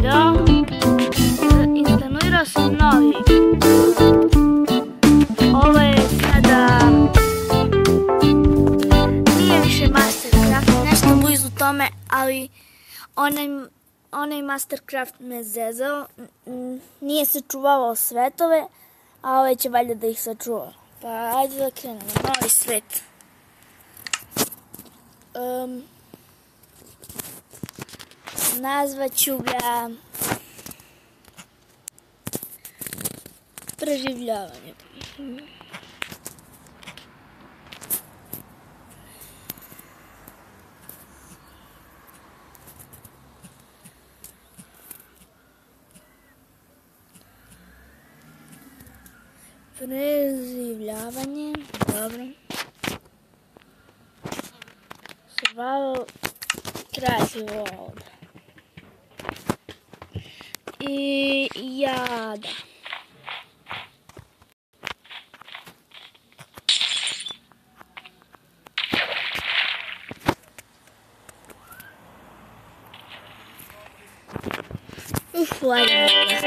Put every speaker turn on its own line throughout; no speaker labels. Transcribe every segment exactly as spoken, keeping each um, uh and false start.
video. Instalirao sam novi. Ovo je sada nije više Mastercraft, nešto blizu tome, ali onaj, onaj Mastercraft me zezao, nije sačuvavao svetove, a ovaj će valjda da ih sačuva. Pa ajde da krenemo, novi svet. Um, nazvaću ga preživljavanje. Preživljavanje, dobro. Survival Crazy World. I jada. Uf, lagano.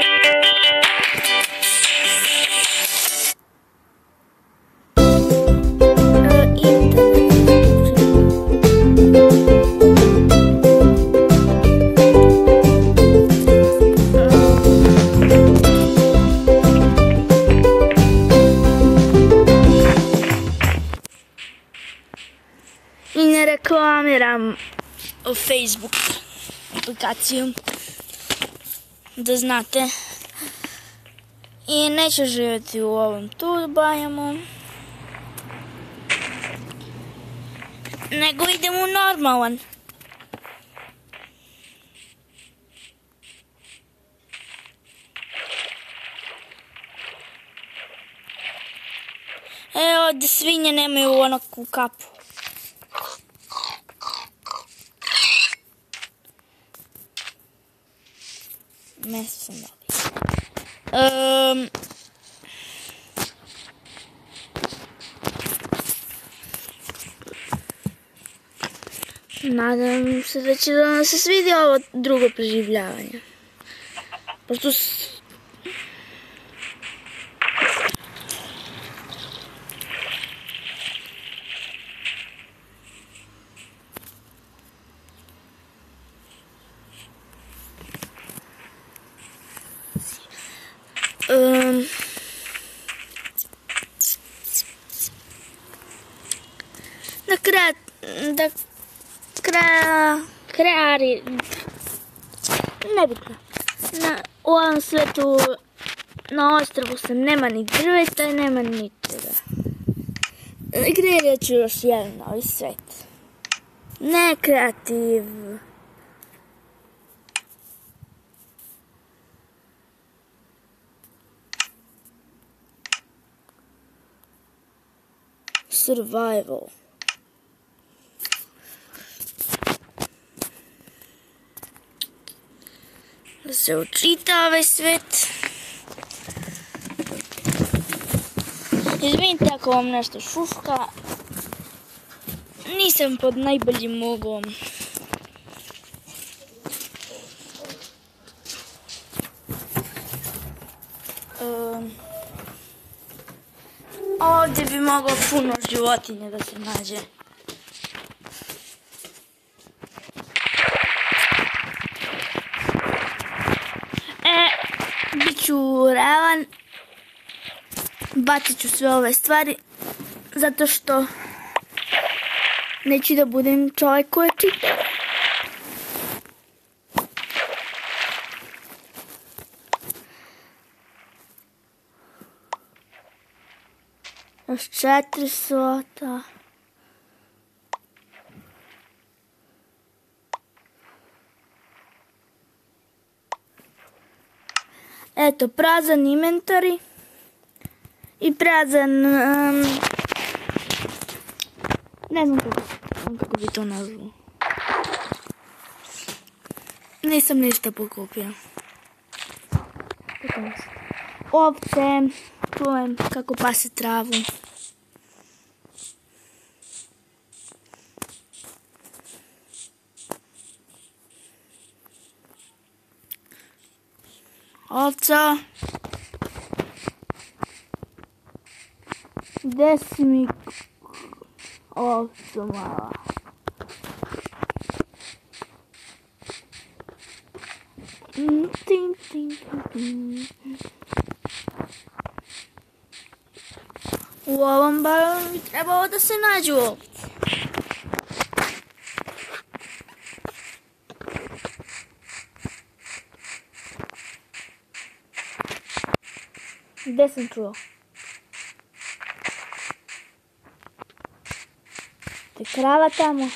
I ne reklamiram Facebook aplikaciju, da znate. I neću živjeti u ovom tu bajamu, nego idem u normalan. Evo, da svinje nemaju onakvu kapu. Meso sam dobio. Um, nadam se da će da vam se svidi ovo drugo preživljavanje. Pošto s... Um, da krea, da krea, kreari, nebitno, na, u ovom svetu, na ostrvu sam, nema ni drveta i nema ničega. Kreirat ću još jedan novi svet. Ne kreativ. Survival. Da se učita ovaj svet. Izvinite ako vam nešto šuška. Nisam pod najboljim uglom. Um, Ovdje bi moglo puno životinja da se nađe. E, bit ću realan. Bacit ću sve ove stvari. Zato što neću da budem čovjek koji čita. Još četiri slota. Eto, prazan inventori. I prazan... Um, ne znam kako, kako bi to nazvao. Nisam ništa pokupio. Ovce, čujem kako pase travu. Ovca. Gde si mi ovco mala? Tin, tin, tin, tin. U ovom balonu bi trebalo da se nađu ovce. Gde sam čuo? To je krava tamo.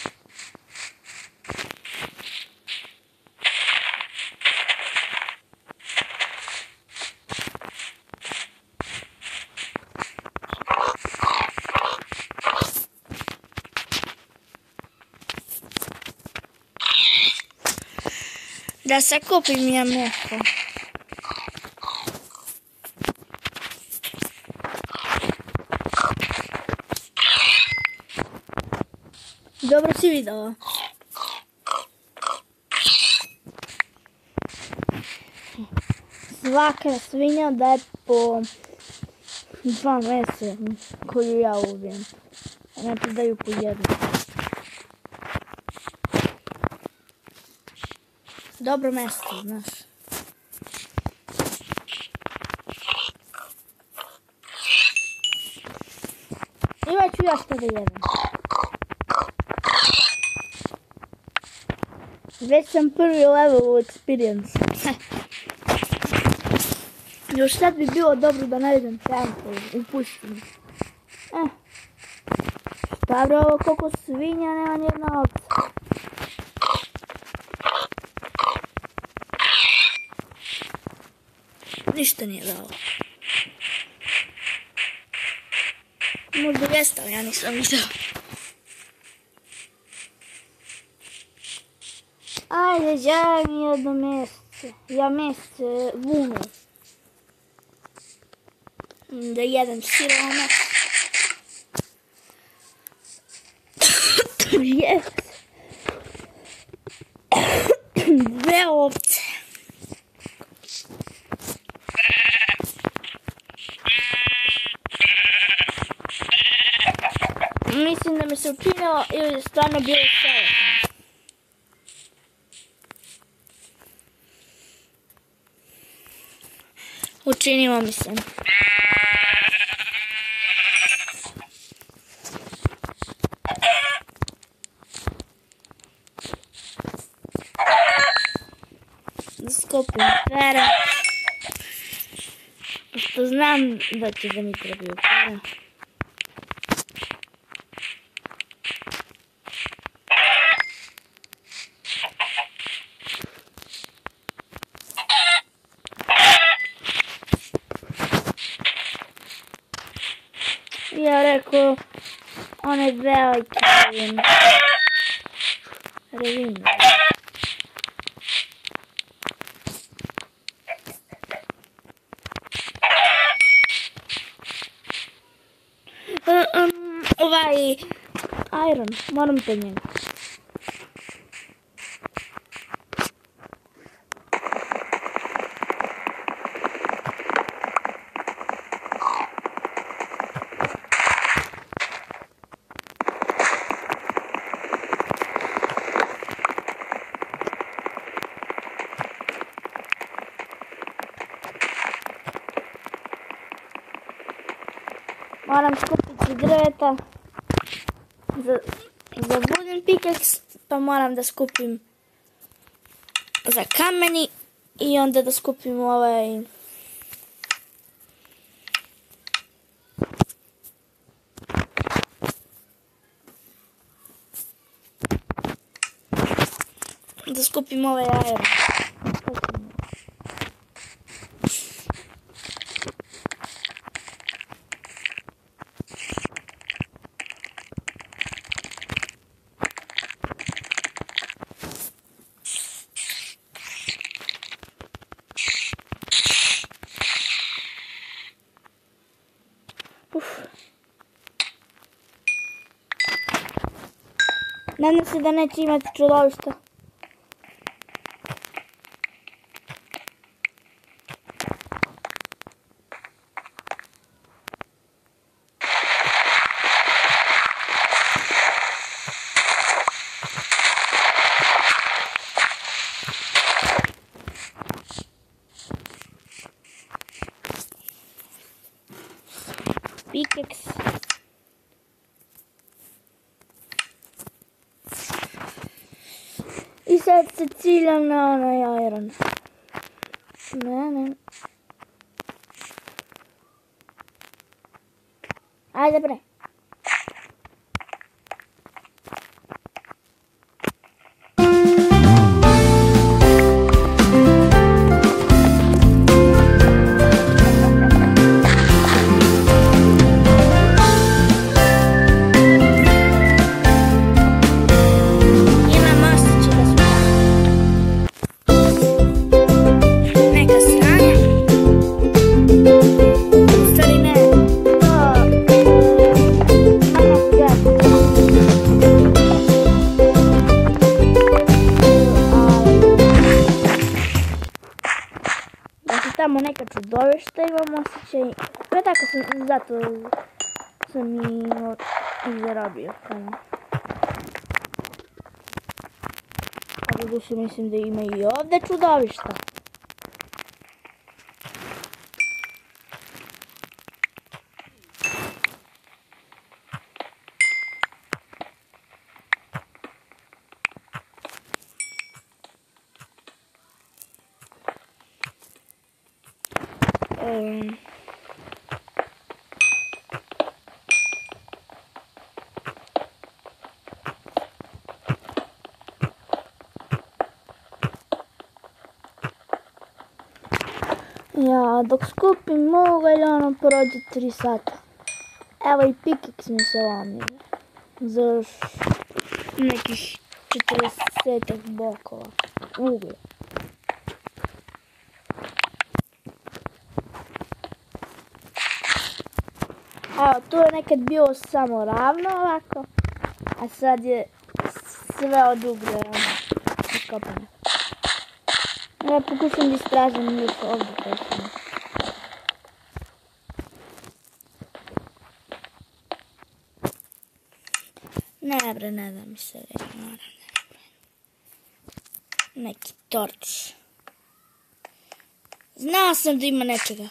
Da se kupim ja mlijeko. Dobro si videla. Svaka svinja daje po dva mesa koju ja ubijem. Znači daju po jednu. Dobro mesto, znaš. Imat ću još kada jedem. Već sam prvi level u experience. Još sad bi bilo dobro da najdem temple u pustinji. Eh. Šta bro, ovo koliko svinja, nema nijedna ovca. Ništa nije dao. Možda jeste, ali ja nisam vidio. Ajde, daj mi jedno mjesece. Ja mjesece vunu. Da jedem sirovo meso. Yes. Dve ovce. Mislim da mi se učinilo ili je stvarno bilo selektno. Učinilo mi se. Da skupim pere. Pošto znam da će da mi trebaju pere. Ja rekao, one velike revine. Revine. Um, ovaj iron, moram te njega. Moram skupiti drveta za, za wooden pickaxe, pa moram da skupim za kameni i onda da skupim ovaj da skupim ovaj iron. Nadam se da neće imati čudovišta. pikeks. I sad se ciljam na onaj iron. Ne, ne. Ajde bre. Tamo neka čudovišta imam osjećaj, pa tako sam, zato sam i zarobio. A budući mislim da ima i ovdje čudovišta. Um, ja, dok skupim ugalj, ono prođe tri sata. Evo i pikeks mi se lomio. Za još nekih četrdesetak blokova uglja. Evo, tu je nekad bilo samo ravno ovako, a sad je sve od uglja iskopano. Ja pokušam da istražim još ovdje koji sam. Ne bre, ne da mi se reći, moram da napravim. Neki torč. Znao sam da ima nečega.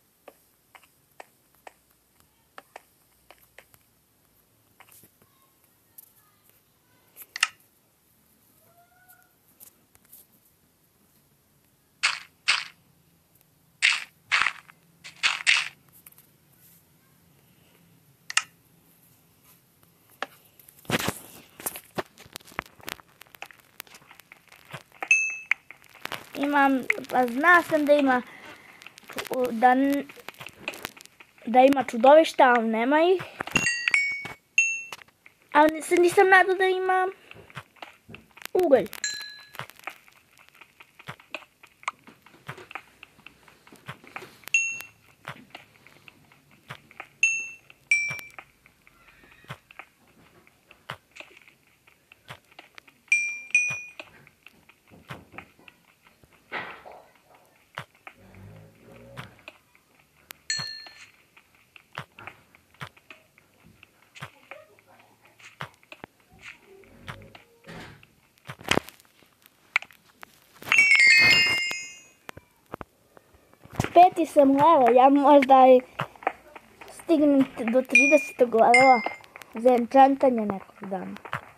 Imam, pa zna sam da ima, da, da ima čudovišta, ali nema ih. Ali se nisam nadao da ima ugalj. Peti sam level, ja možda i stignem do tridesetog levela za enchantanje nekog dana.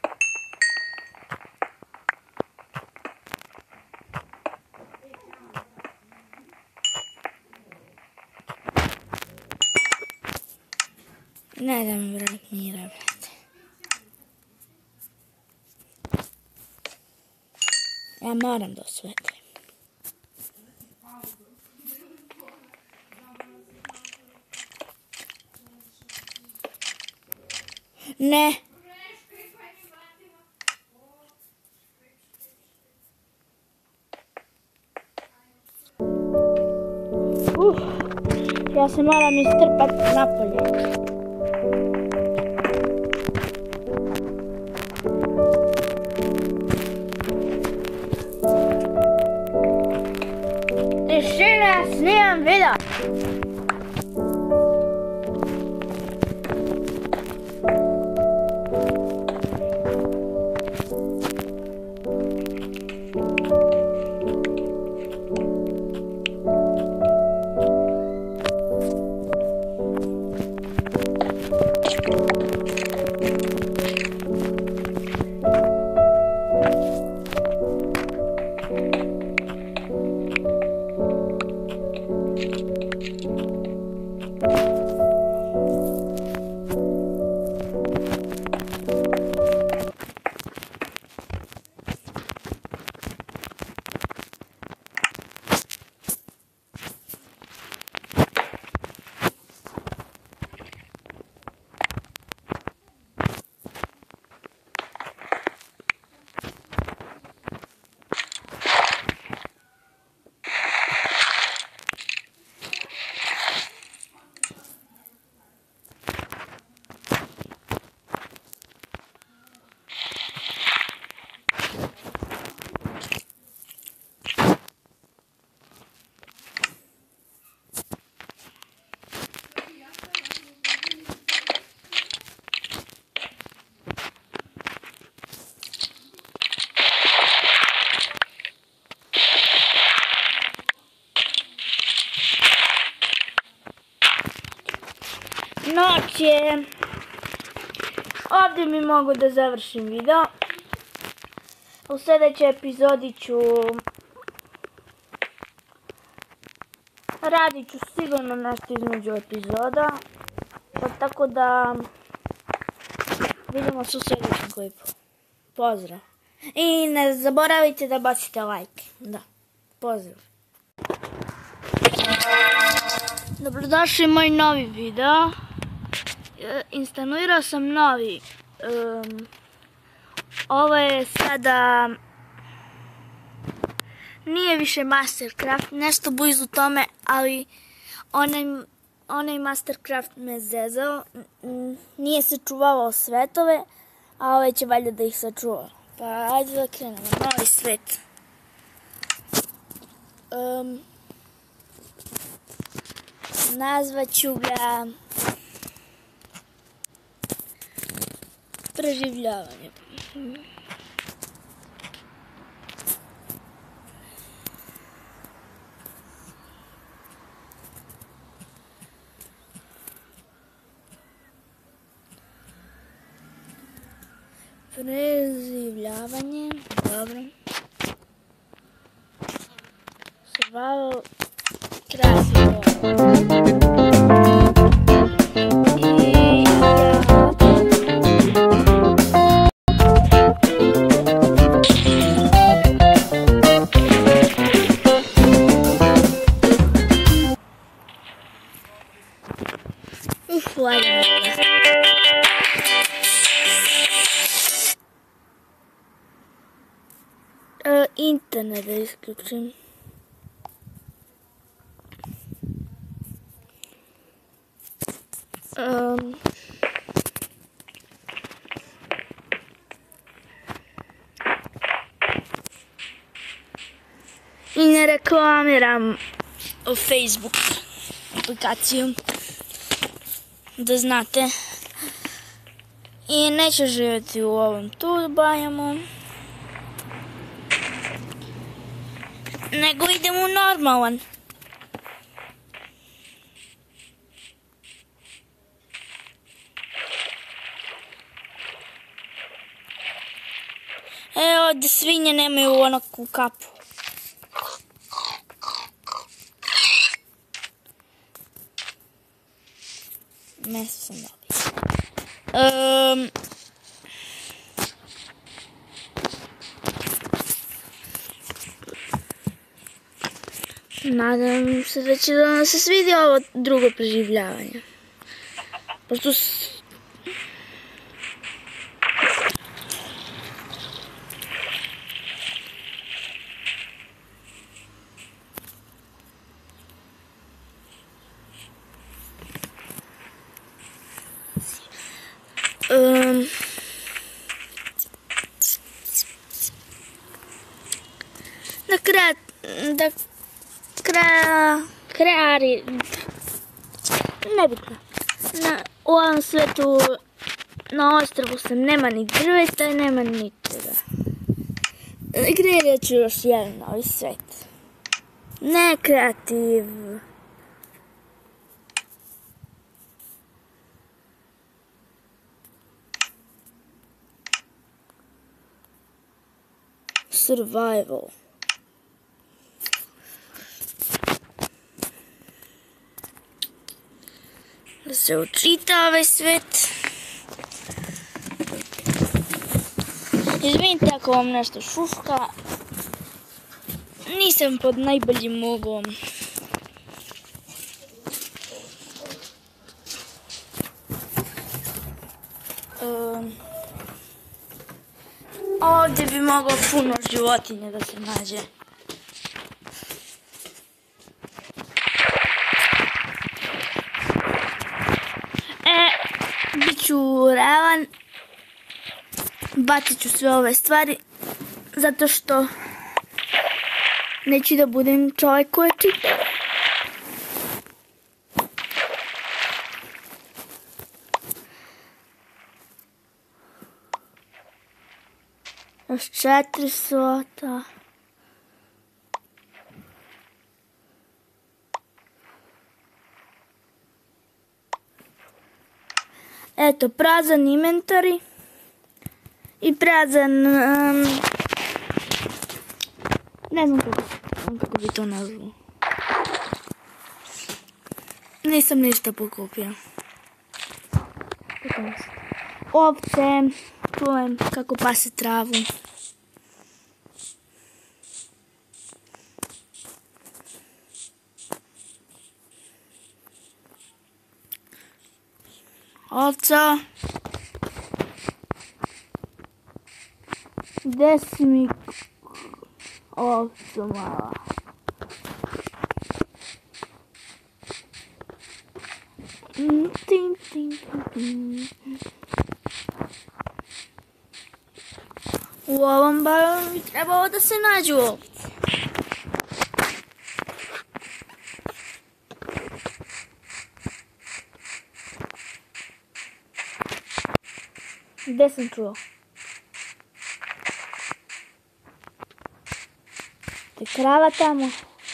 Ne da mi vrat mira, brate. Ja moram da osvetlim. Ne. Uh, ja se moram istrpati napolje. Tišina, snimam video. će... Ovdje bi mogu da završim video. U sljedećoj epizodi ću... Radit ću sigurno nešto između epizoda. Pa tako da... Vidimo se u sljedećem klipu. Pozdrav. I ne zaboravite da bacite like. Da. Pozdrav. Dobrodošli u moj novi video. Instalirao sam novi. Um, ovo je sada... Nije više Mastercraft, nešto blizu tome, ali onaj, onaj Mastercraft me zezao. Nije sačuvavao svetove, a ovaj će valjda da ih sačuva. Pa ajde da krenemo, novi svet. Um, nazvat ću ga preživljavanje. Preživljavanje, dobro. Survival, krasno. Uf, lagano. Uh, internet da isključim. Um, I ne reklamiram Facebook aplikaciju, da znate. I neću živjeti u ovom turbajamu, nego idem u normalan. Evo, ovdje svinje nemaju onakvu kapu. Meso sam dobio. Um, Nadam se da će da vam se svidi ovo drugo preživljavanje. Pošto s... Um, da krea... Da krea... Kreari... Nebitno. Na, u ovom svetu, na ostrvu sam, nema ni drveta i nema ničega. Kreirat ću još jedan novi svet. Ne kreativ... Survival. Da se učita ovaj svet. Izvinite ako vam nešto šuška. Nisam pod najboljim uglom. Um, ovdje bi moglo puno životinja da se nađe. E, bit ću realan. Bacit ću sve ove stvari. Zato što neću da budem čovjek koji čita. Još četiri slota. Eto, prazan inventari i prazan, um, ne znam kako, kako bi to nazvao. Nisam ništa pokupio. Ovce, čujem kako pase travu. Ovca. Gde si mi ovco mala? Tin, tin, tin, tin. U ovom balonu bi trebalo da se nađu ovce. Gde sam čuo? Te krava tamo.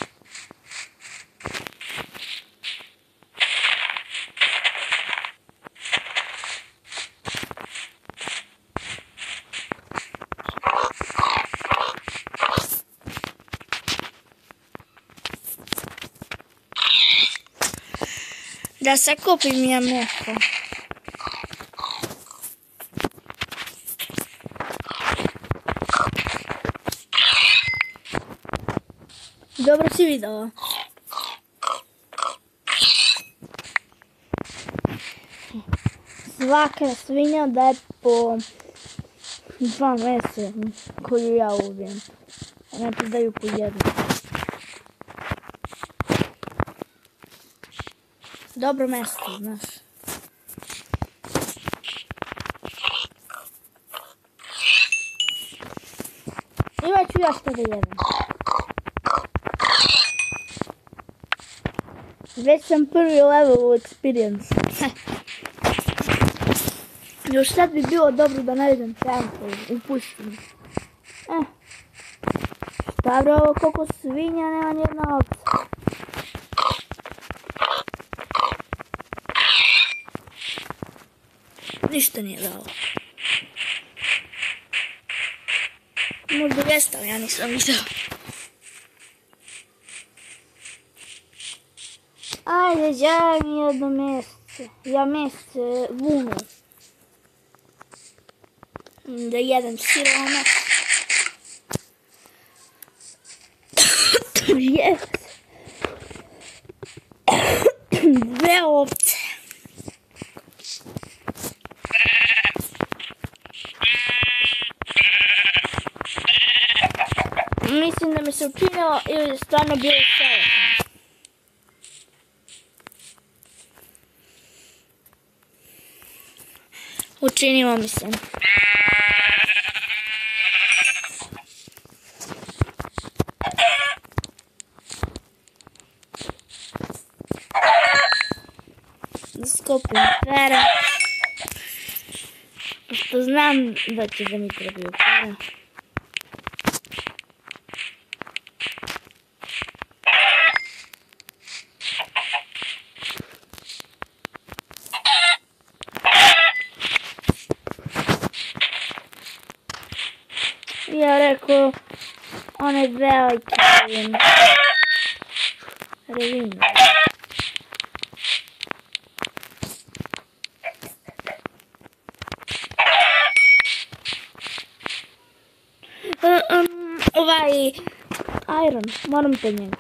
Da se kupim ja mleko. Dobro si videla. Svaka svinja daje po dva mesa koju ja ubijem. Znači daju po jednu. Dobro mesto, znaš. Imat ću ja što da jedem. Već sam prvi level u experience. Još sad bi bilo dobro da najdem tempo u pustinju. Eh. Šta bro, ovo koliko svinja, nema nijedna ovca. Ništa nije dao. Možda vijesta, ali ja nisam vidio. Ajde, daj mi jedno mjesece. Ja mjesece vunu. Da jedem sirovo meso. Yes. Dve ovce. Mislim da mi se učinilo ili je stvarno bilo selektno. Učinilo mi se. Da skupim pere. Pošto znam da će da mi trebaju pere. Ja rekao, onaj veliki revin. Revin. Um, ovaj iron, moram te njega.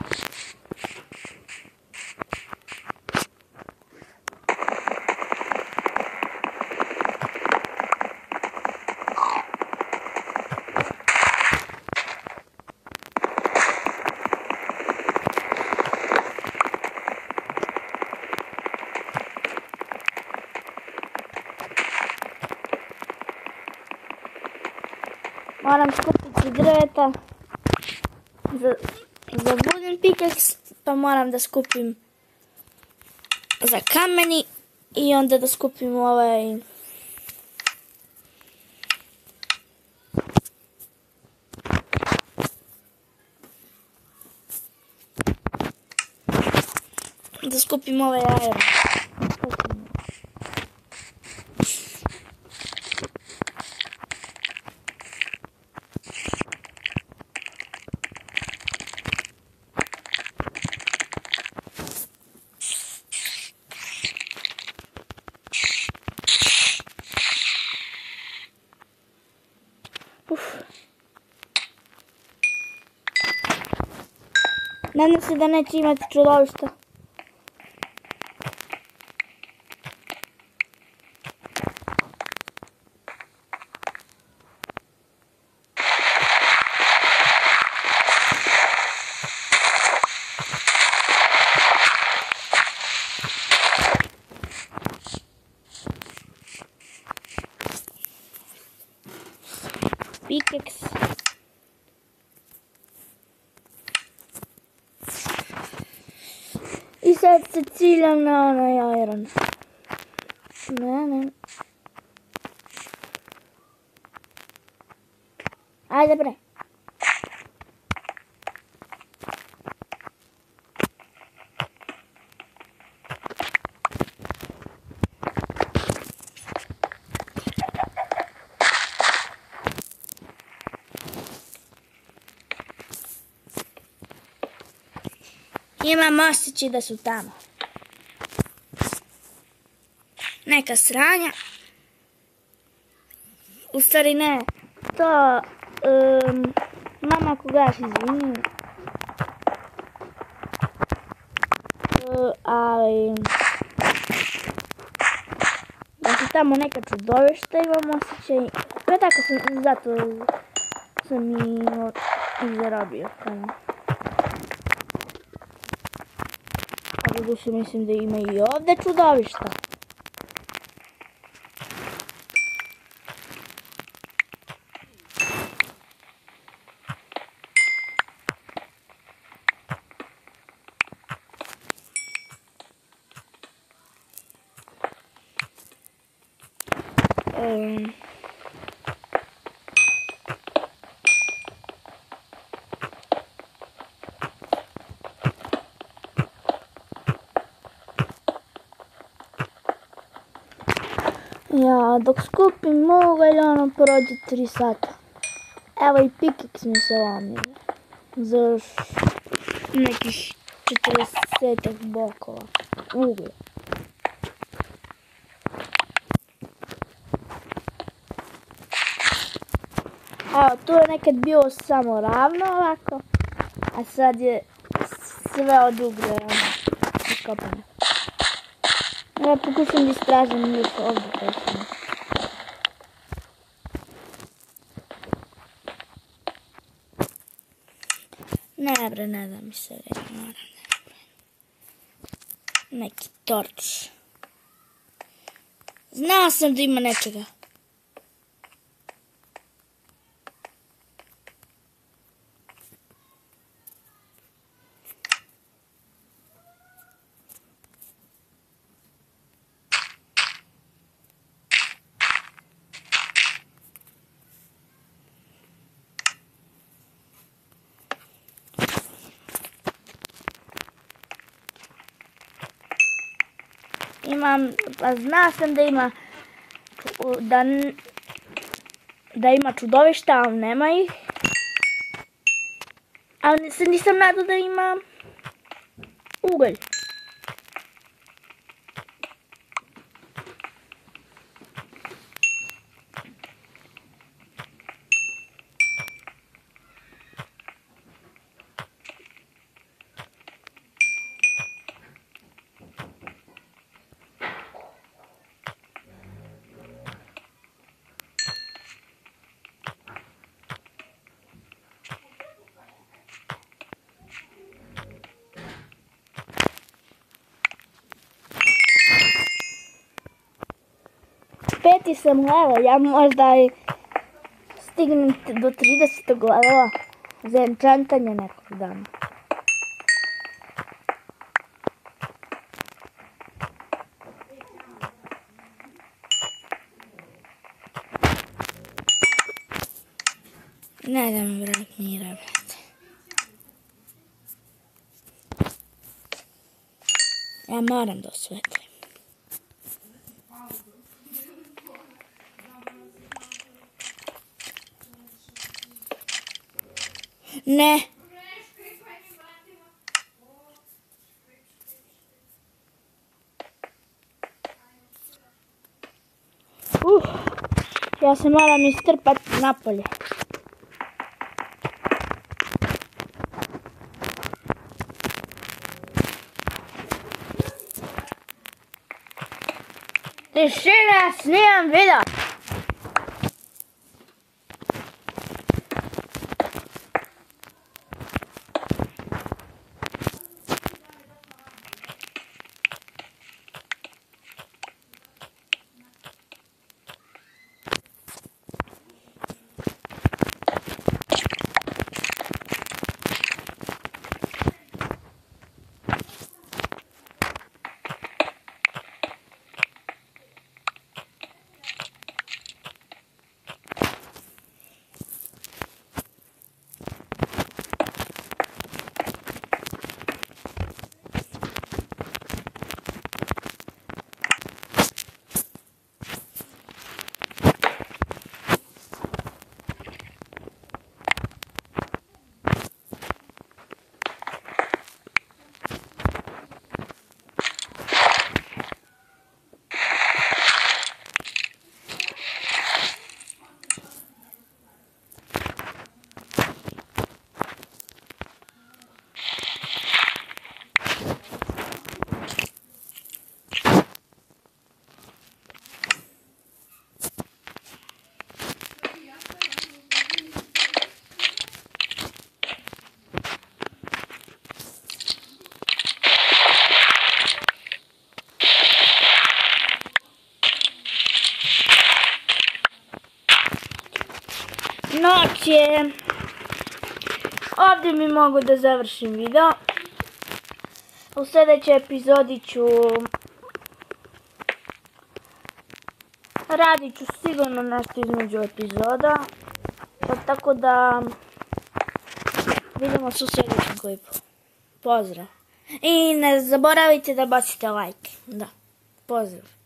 Moram skupiti drveta za, za wooden pickaxe, pa moram da skupim za kameni i onda da skupim ovaj da skupim ovaj iron. Nadam se da neće imati čudovišta. Pickaxe. I sad se ciljam na onaj iron. Ne, ne. Ajde bre. Imam osjećaj da su tamo. Neka sranja. U stvari ne. To... Um, mama kogaš izvini. Uh, ali... Da su tamo neka čudovišta imam osjećaj. Pa tako sam, zato sam i, i zarobio. A budući mislim da ima i ovdje čudovišta. Um. Ja, dok skupim ugalj, ono prođe tri sata. Evo i pickaxe mi se lomio. Za još nekih četrdesetak blokova uglja. Evo, tu je nekad bilo samo ravno ovako, a sad je sve od uglja iskopano. Ja pokušam da istražim još ovdje točno. Ne bre, ne da mi se reći, moram ne bre. Neki torč. Znao sam da ima nečega. Imam, pa zna sam da ima, da, da ima čudovišta, ali nema ih. Ali se nisam nadao da ima ugalj. Peti sam level, ja možda i stignem do tridesetog levela za enchantanje nekog dana. Ne da mi vrat mira, brate. Ja moram da osvetlim. Ne. Uh, ja se moram istrpati napolje. Tišina, snimam video. Noć je. Ovdje mi mogu da završim video. U sljedećoj epizodi ću radit ću sigurno nešto između epizoda. Pa tako da vidimo se u sljedećem klipu. Pozdrav. I ne zaboravite da bacite like. Da. Pozdrav.